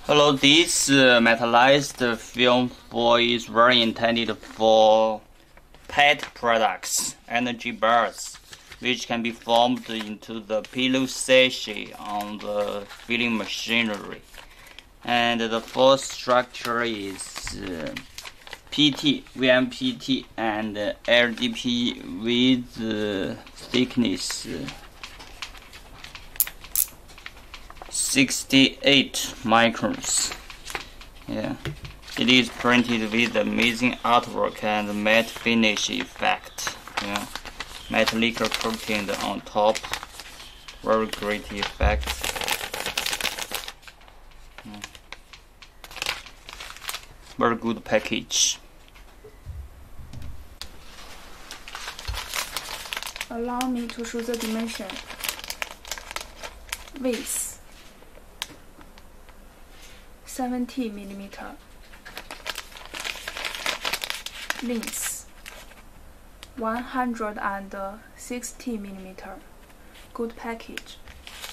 Hello, this metallized film foil is very intended for pet products, energy bars, which can be formed into the pillow sachet on the filling machinery. And the fourth structure is PT, VMPT, and LDP with thickness 68 microns. Yeah, it is printed with amazing artwork and matte finish effect. Yeah, metallic coating on top, very great effect. Very good package. Allow me to show the dimension. Width 70 millimeter. Length 160 millimeter. Good package.